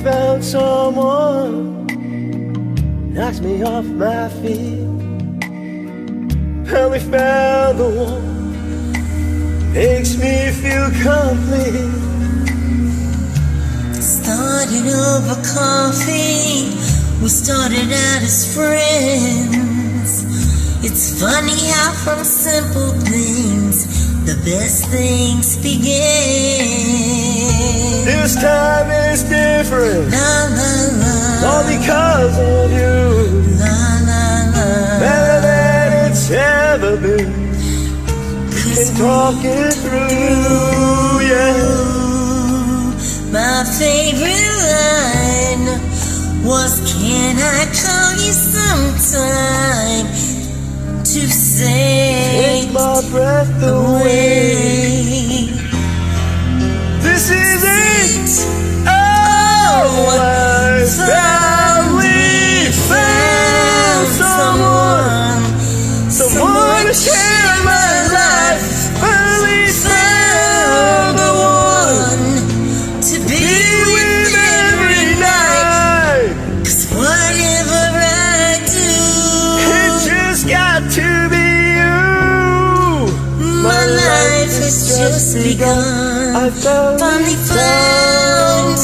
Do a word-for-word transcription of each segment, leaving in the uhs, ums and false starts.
found someone, knocks me off my feet. Finally found the one, makes me feel complete. Started over coffee, we started out as friends. It's funny how from simple things the best things begin. This time is different, La la la, all because of you. la la la, Better than it's ever been. We can talk it through, yeah. My favorite line was, can I call you sometime to say Take my breath away. This is it. Oh, I finally found someone, someone to share my life. Finally found the one to be with every night. 'Cause whatever I do, It just got to be you. my life has just begun. I found Finally found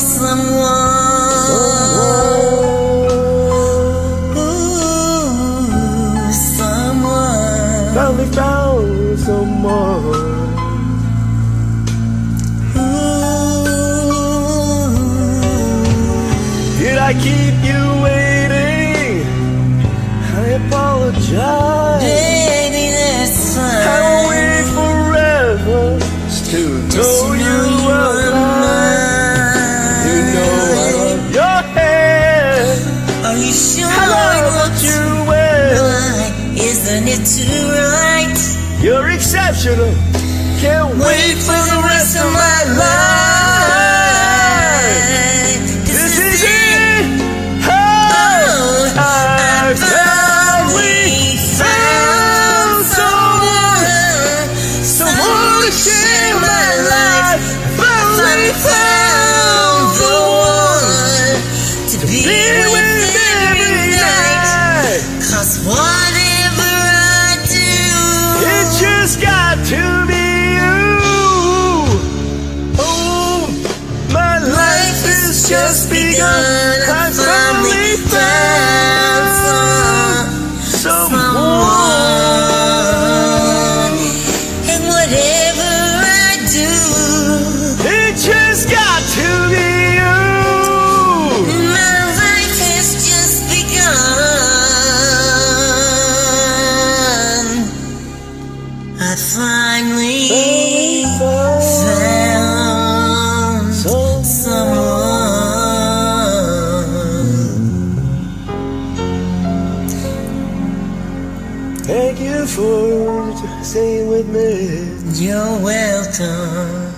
someone. Ooh, someone. Finally found someone. Ooh. Did I keep you waiting? I apologize. Baby, that's fine. I will wait forever to know you were mine. You know I love your hair. Are you sure? I love what you wear. Why isn't it too right? You're exceptional. Can't wait for the rest of my life. This is it. Oh, I finally found someone, someone to share my life. Finally found the one to be be with with every night. 'Cause whatever I do, It just got to be you. Oh, my life has just begun. I finally found some, someone. and whatever I do, It just got to be you. my life has just begun. I finally found someone. Thank you for staying with me. You're welcome.